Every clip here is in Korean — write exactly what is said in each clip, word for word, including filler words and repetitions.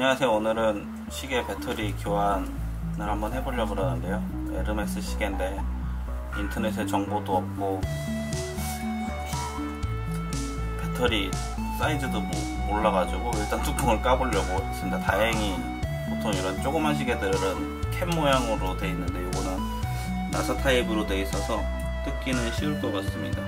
안녕하세요. 오늘은 시계 배터리 교환을 한번 해보려고 그러는데요. 에르메스 시계인데 인터넷에 정보도 없고 배터리 사이즈도 몰라가지고 일단 뚜껑을 까보려고 했습니다. 다행히 보통 이런 조그만 시계들은 캡 모양으로 돼 있는데 이거는 나사 타입으로 돼 있어서 뜯기는 쉬울 것 같습니다.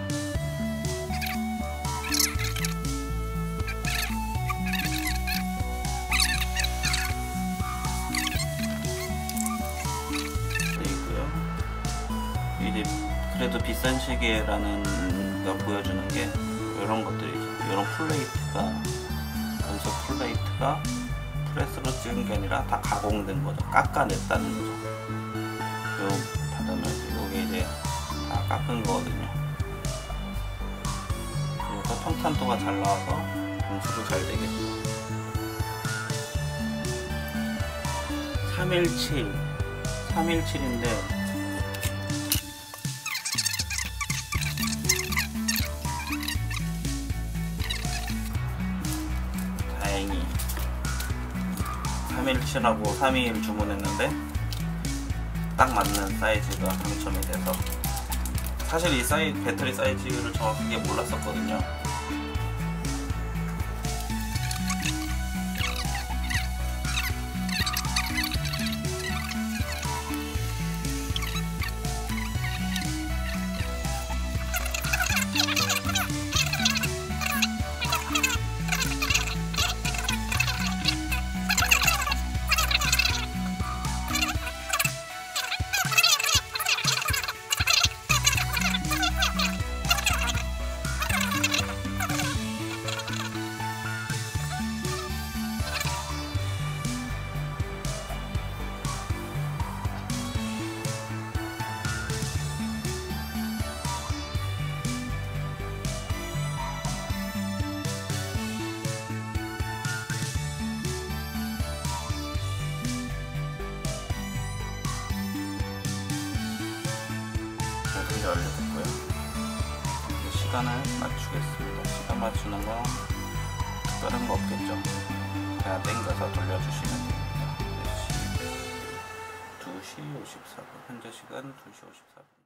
이제 그래도 비싼 시계라는 거 보여주는 게 이런 것들이죠. 이런 플레이트가 금속 플레이트가 프레스로 찍은 게 아니라 다 가공된 거죠. 깎아냈다는 거죠. 요 받으면 이게 이제 다 깎은 거거든요. 그래서 평탄도가 잘 나와서 분수도 잘 되겠죠. 삼일칠 삼일칠인데 다행히 삼일칠하고 삼이일 주문했는데 딱 맞는 사이즈가 당첨이 돼서, 사실 이 사이, 배터리 사이즈를 정확하게 몰랐었거든요. 이제 열렸고요. 시간을 맞추겠습니다. 시간 맞추는 거 특별한 거 없겠죠. 그냥 땡겨서 돌려주시면 됩니다. 두 시 오십사 분, 현재 시간 두 시 오십사 분.